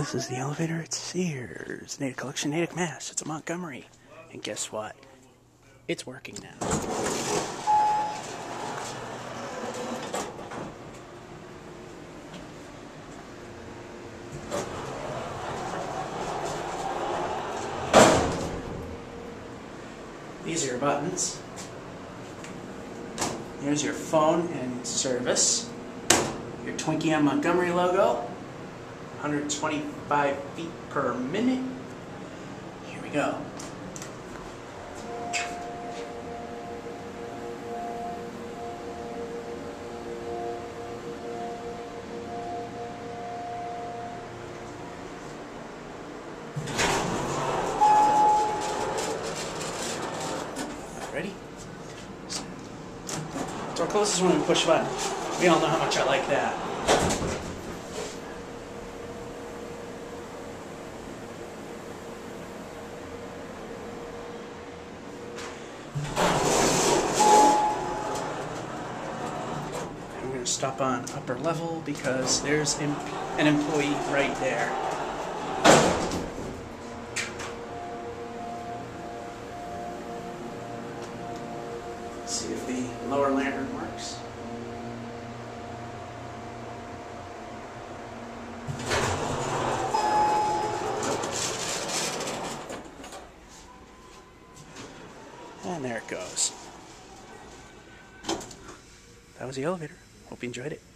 This is the elevator at Sears, Natick Collection, Natick, Mass. It's a Montgomery. And guess what? It's working now. These are your buttons. Here's your phone and service. Your Twinkie-M Montgomery logo. 125 feet per minute. Here we go. Ready? Door closes when we push a button. We all know how much I like that. I'm going to stop on upper level because there's an employee right there. Let's see if the lower lantern works. And there it goes. That was the elevator. Hope you enjoyed it.